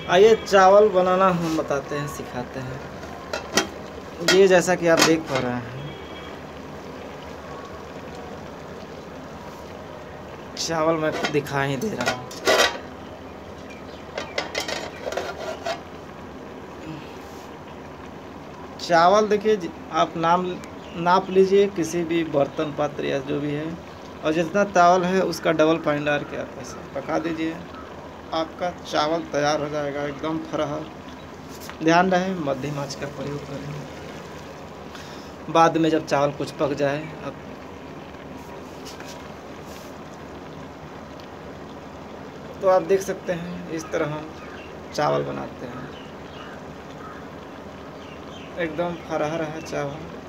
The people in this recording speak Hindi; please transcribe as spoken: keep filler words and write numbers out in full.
आइए चावल बनाना हम बताते हैं, सिखाते हैं। ये जैसा कि आप देख पा रहे हैं, चावल मैं दिखाई दे रहा हूँ। चावल देखिए, आप नाम नाप लीजिए किसी भी बर्तन पात्र या जो भी है, और जितना चावल है उसका डबल पानी डाल के आप ऐसे पका दीजिए, आपका चावल तैयार हो जाएगा एकदम फरहर। ध्यान रहे मध्यम आंच का प्रयोग करें। बाद में जब चावल कुछ पक जाए, अब तो आप देख सकते हैं इस तरह हम चावल बनाते हैं, एकदम फरहर है चावल।